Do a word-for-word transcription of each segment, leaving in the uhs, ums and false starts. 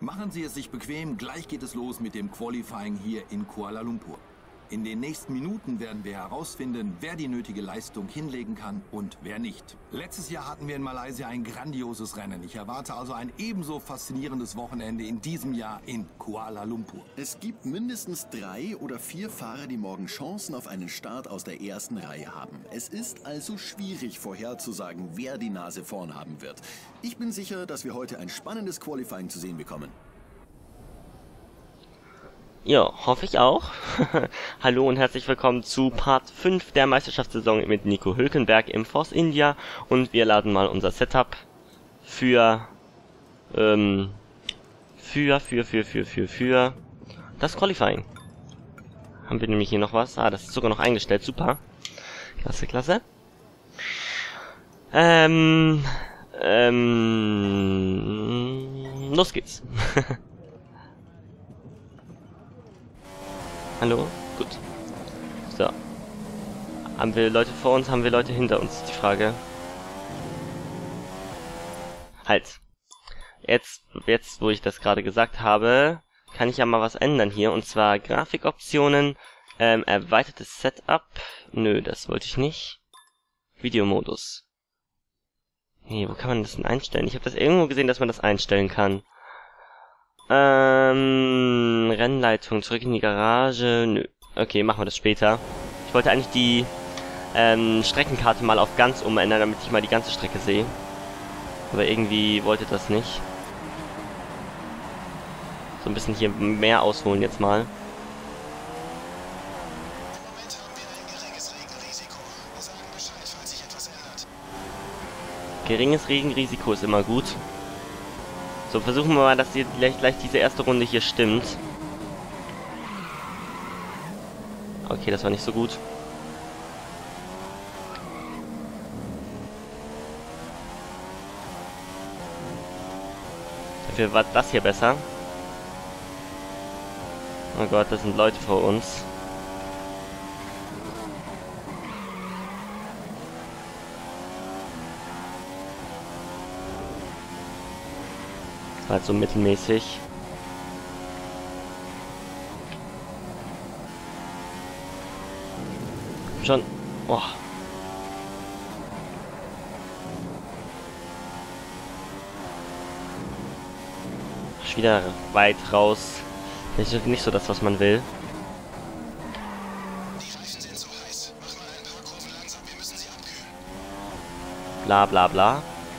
Machen Sie es sich bequem, gleich geht es los mit dem Qualifying hier in Kuala Lumpur. In den nächsten Minuten werden wir herausfinden, wer die nötige Leistung hinlegen kann und wer nicht. Letztes Jahr hatten wir in Malaysia ein grandioses Rennen. Ich erwarte also ein ebenso faszinierendes Wochenende in diesem Jahr in Kuala Lumpur. Es gibt mindestens drei oder vier Fahrer, die morgen Chancen auf einen Start aus der ersten Reihe haben. Es ist also schwierig vorherzusagen, wer die Nase vorn haben wird. Ich bin sicher, dass wir heute ein spannendes Qualifying zu sehen bekommen. Ja, hoffe ich auch. Hallo und herzlich willkommen zu Part fünf der Meisterschaftssaison mit Nico Hülkenberg im Force India. Und wir laden mal unser Setup für, ähm, für, für, für, für, für, für das Qualifying. Haben wir nämlich hier noch was? Ah, das ist sogar noch eingestellt. Super. Klasse, klasse. Ähm, ähm, los geht's. Hallo? Gut. So. Haben wir Leute vor uns, haben wir Leute hinter uns, ist die Frage. Halt. Jetzt, jetzt, wo ich das gerade gesagt habe, kann ich ja mal was ändern hier. Und zwar Grafikoptionen, ähm, erweitertes Setup. Nö, das wollte ich nicht. Videomodus. Nee, wo kann man das denn einstellen? Ich habe das irgendwo gesehen, dass man das einstellen kann. Ähm, Rennleitung, zurück in die Garage. Nö. Okay, machen wir das später. Ich wollte eigentlich die ähm, Streckenkarte mal auf ganz umändern, damit ich mal die ganze Strecke sehe. Aber irgendwie wollte das nicht. So ein bisschen hier mehr ausholen jetzt mal. Geringes Regenrisiko ist immer gut. So, versuchen wir mal, dass die, gleich, gleich diese erste Runde hier stimmt. Okay, das war nicht so gut. Dafür war das hier besser. Oh Gott, das sind Leute vor uns. Halt so mittelmäßig. Schon. Oh. Ist wieder weit raus. Nicht, nicht so das, was man will. Bla bla bla.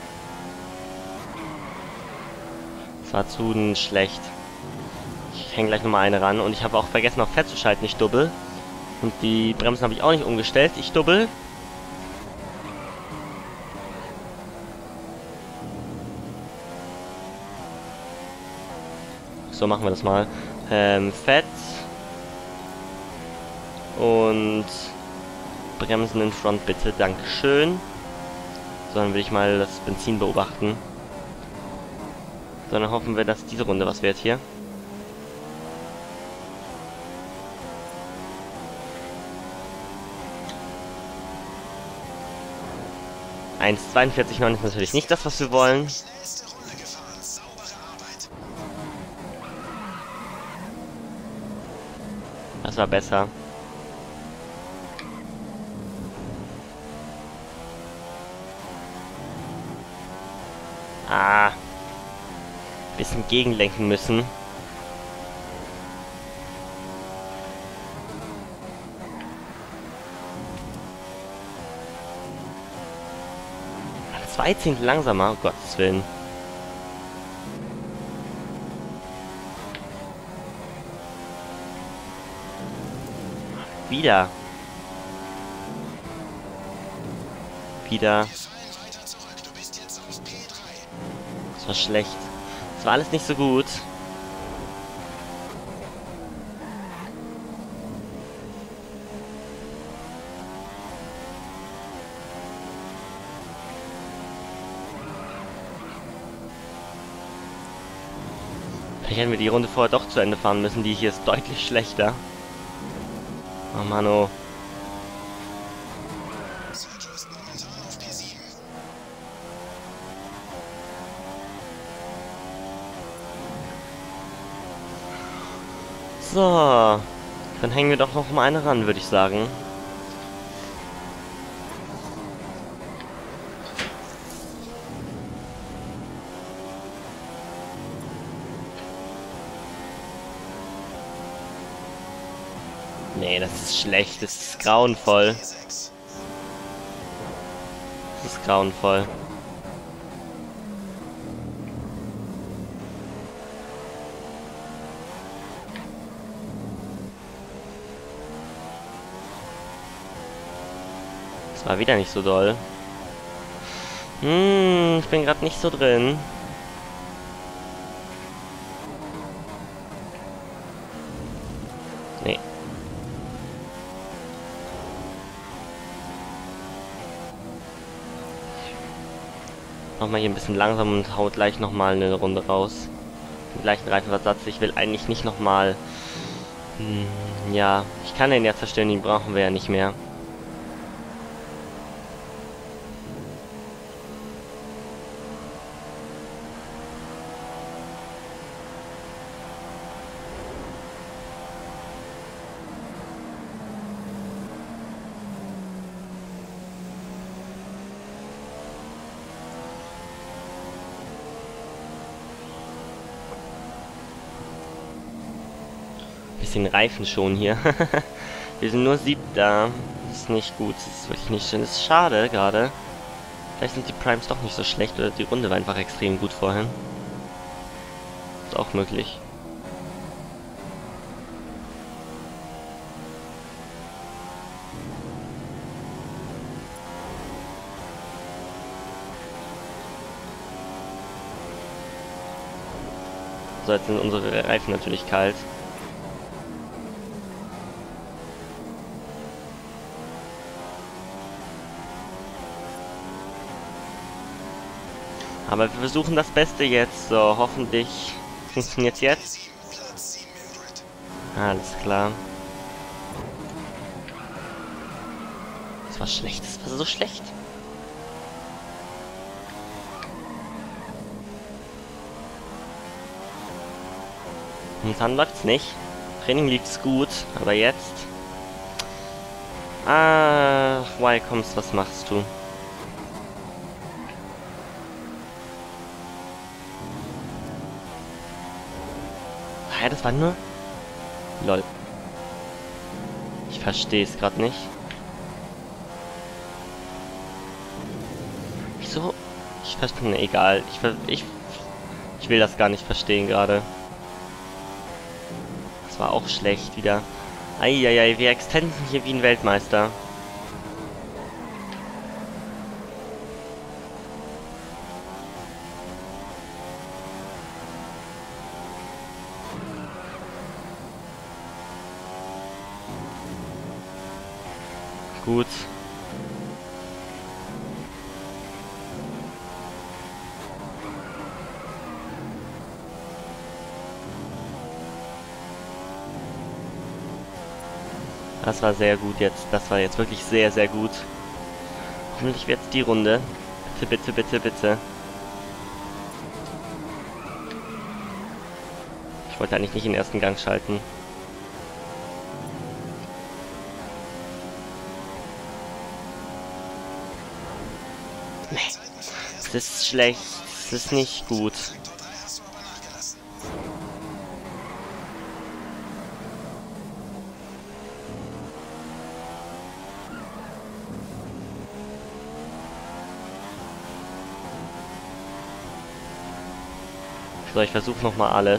War zu schlecht. Ich hänge gleich nochmal eine ran und ich habe auch vergessen auf Fett zu schalten, ich dubbel. Und die Bremsen habe ich auch nicht umgestellt, ich dubbel. So machen wir das mal. Ähm, Fett und Bremsen in Front bitte, dankeschön. So, dann will ich mal das Benzin beobachten. So, dann hoffen wir, dass diese Runde was wird hier. eins Komma zweiundvierzig neun ist natürlich nicht das, was wir wollen. Das war besser. Ah. Bisschen gegenlenken müssen. Zwei Zehntel langsamer, um Gottes Willen. Wieder. Wieder. Das war schlecht. Das war alles nicht so gut. Vielleicht hätten wir die Runde vorher doch zu Ende fahren müssen. Die hier ist deutlich schlechter. Oh Mann, oh. So. Dann hängen wir doch noch mal eine ran, würde ich sagen. Nee, das ist schlecht. Das ist grauenvoll. Das ist grauenvoll. Das war wieder nicht so doll. Hm, ich bin gerade nicht so drin. Nee. Nochmal hier ein bisschen langsam und haut gleich nochmal eine Runde raus. Den gleichen Reifenversatz. Ich will eigentlich nicht nochmal... Hm, ja, ich kann den ja zerstören, den brauchen wir ja nicht mehr. Bisschen Reifen schon hier. Wir sind nur siebter. Das ist nicht gut. Das ist wirklich nicht schön. Das ist schade gerade. Vielleicht sind die Primes doch nicht so schlecht oder die Runde war einfach extrem gut vorhin. Ist auch möglich. So, jetzt sind unsere Reifen natürlich kalt. Aber wir versuchen das Beste jetzt, so hoffentlich funktioniert es jetzt. Alles klar. Das war schlecht, das war so schlecht. Momentan läuft's nicht. Training lief's gut, aber jetzt... Ah, why kommst, was machst du? Ja, das war nur... Lol. Ich verstehe es gerade nicht. Wieso? Ich verstehe... Ne, egal. Ich, ver ich, ich will das gar nicht verstehen gerade. Das war auch schlecht wieder. Eieiei, wir extenden hier wie ein Weltmeister. Gut. Das war sehr gut jetzt. Das war jetzt wirklich sehr, sehr gut. Hoffentlich wird es die Runde. Bitte, bitte, bitte, bitte. Ich wollte eigentlich nicht den ersten Gang schalten. Nee. Das ist schlecht. Das ist nicht gut. So, ich versuche noch mal alles.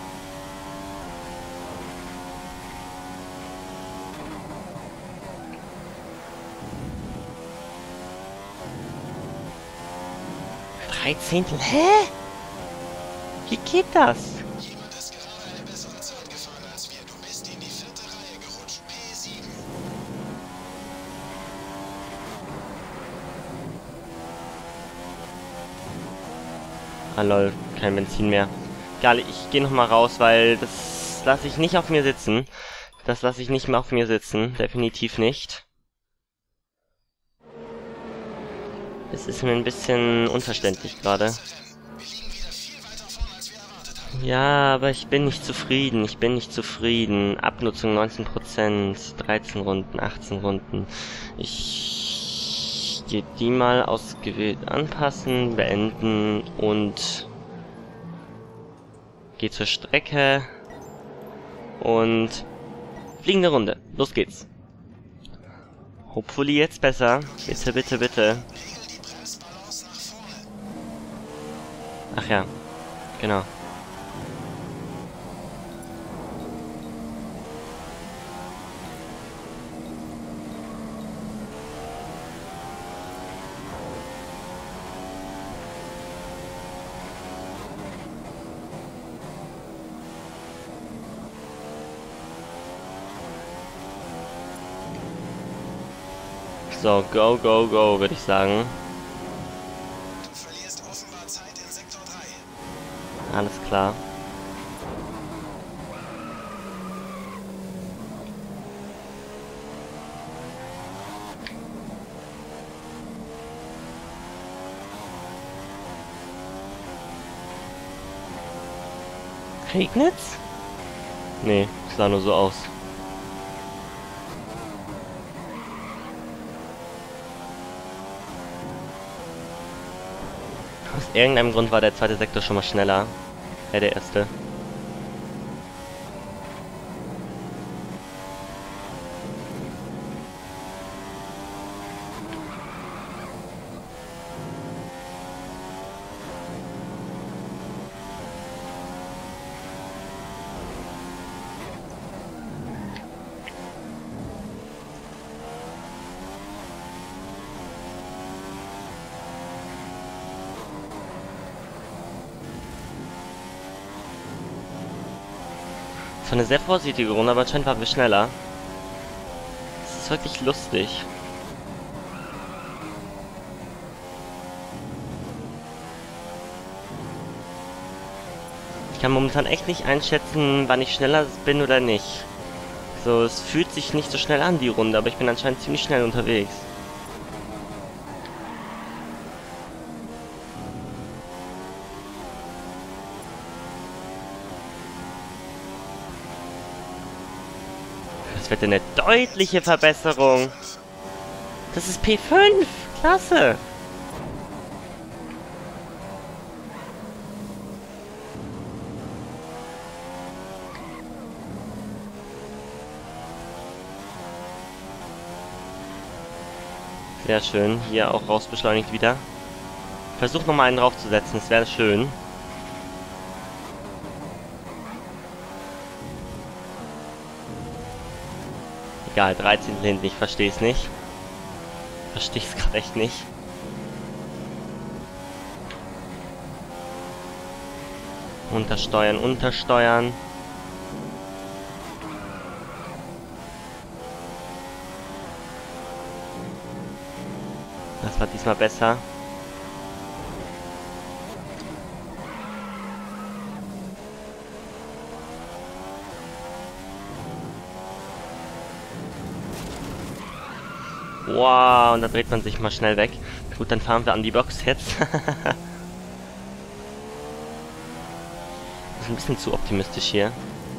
Dreizehntel? Hä? Wie geht das? Jemand ist gerade eine bessere Zeit gefahren als wir. Du bist in die vierte Reihe gerutscht. P sieben. Ah lol, kein Benzin mehr. Egal, ich gehe noch mal raus, weil das lasse ich nicht auf mir sitzen. Das lasse ich nicht mehr auf mir sitzen. Definitiv nicht. Es ist mir ein bisschen unverständlich gerade. Ja, aber ich bin nicht zufrieden. Ich bin nicht zufrieden. Abnutzung neunzehn Prozent, dreizehn Runden, achtzehn Runden. Ich gehe die mal ausgewählt anpassen, beenden und gehe zur Strecke und fliegende Runde. Los geht's. Hopefully jetzt besser. Bitte, bitte, bitte. Ach ja, genau. So, go, go, go, würde ich sagen. Du verlierst offenbar Zeit in Sektor drei. Alles klar. Regnet's? Nee, sah nur so aus. Aus irgendeinem Grund war der zweite Sektor schon mal schneller. Ja, der erste. Das war eine sehr vorsichtige Runde, aber anscheinend waren wir schneller. Das ist wirklich lustig. Ich kann momentan echt nicht einschätzen, wann ich schneller bin oder nicht. So, es fühlt sich nicht so schnell an, die Runde, aber ich bin anscheinend ziemlich schnell unterwegs. Das wird eine deutliche Verbesserung. Das ist P fünf. Klasse. Sehr schön. Hier auch rausbeschleunigt wieder. Versuch nochmal einen draufzusetzen. Das wäre schön. Egal, dreizehn hinten, ich verstehe es nicht. Verstehe es gerade echt nicht. Untersteuern, untersteuern. Das war diesmal besser. Wow, und da dreht man sich mal schnell weg. Gut, dann fahren wir an die Box jetzt. Das ist ein bisschen zu optimistisch hier.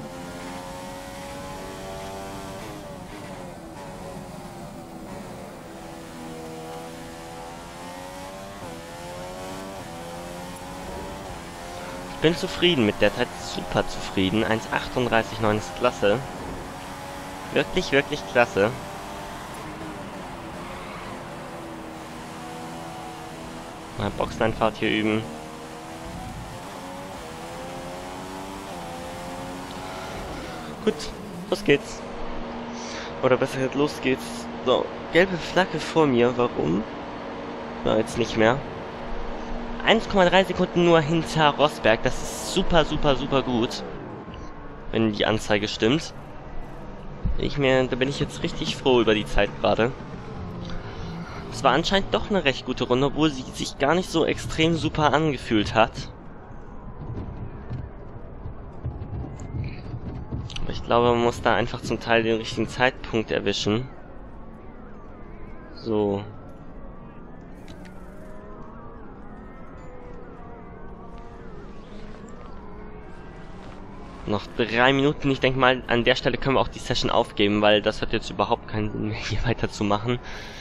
Ich bin zufrieden mit der Zeit, super zufrieden. eins achtunddreißig neun ist klasse. Wirklich, wirklich klasse. Mal Boxeneinfahrt hier üben. Gut, los geht's. Oder besser gesagt, los geht's. So, gelbe Flagge vor mir, warum? Na, jetzt nicht mehr. eins Komma drei Sekunden nur hinter Rosberg, das ist super, super, super gut. Wenn die Anzeige stimmt. Ich mir, da bin ich jetzt richtig froh über die Zeit gerade. Es war anscheinend doch eine recht gute Runde, obwohl sie sich gar nicht so extrem super angefühlt hat. Aber ich glaube, man muss da einfach zum Teil den richtigen Zeitpunkt erwischen. So. Noch drei Minuten. Ich denke mal, an der Stelle können wir auch die Session aufgeben, weil das hat jetzt überhaupt keinen Sinn mehr, hier weiterzumachen.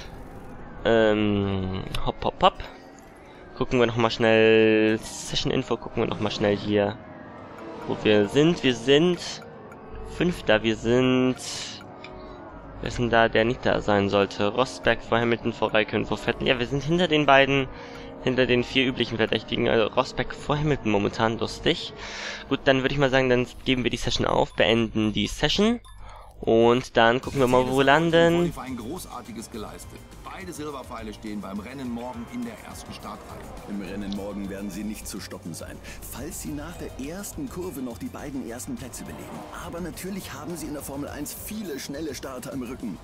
Ähm, hopp, hopp, hopp. Gucken wir nochmal schnell Session-Info, gucken wir nochmal schnell hier, wo wir sind. Wir sind Fünfter, wir sind... Wer ist denn da, der nicht da sein sollte? Rosberg vor Hamilton, vor Raikkonen, vor Vettel. Ja, wir sind hinter den beiden, hinter den vier üblichen Verdächtigen. Also Rosberg vor Hamilton momentan, lustig. Gut, dann würde ich mal sagen, dann geben wir die Session auf, beenden die Session. Und dann gucken wir mal, wo wir landen. Ein großartiges geleistet. Beide Silberpfeile stehen beim Rennen morgen in der ersten Startreihe. Im Rennen morgen werden sie nicht zu stoppen sein, falls sie nach der ersten Kurve noch die beiden ersten Plätze belegen. Aber natürlich haben sie in der Formel eins viele schnelle Starter im Rücken.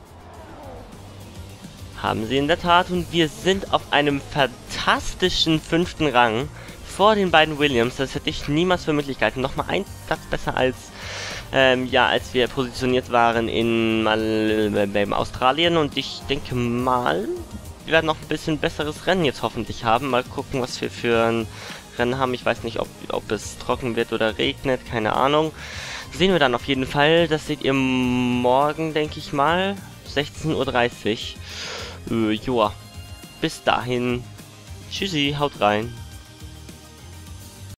Haben sie in der Tat, und wir sind auf einem fantastischen fünften Rang vor den beiden Williams. Das hätte ich niemals für möglich gehalten. Nochmal ein Platz besser als ähm, ja, als wir positioniert waren in mal beim Australien, und ich denke mal, wir werden noch ein bisschen besseres Rennen jetzt hoffentlich haben. Mal gucken, was wir für ein Rennen haben. Ich weiß nicht, ob, ob es trocken wird oder regnet, keine Ahnung. Sehen wir dann auf jeden Fall. Das seht ihr morgen, denke ich mal, sechzehn Uhr dreißig. Äh, joa. Bis dahin. Tschüssi, haut rein.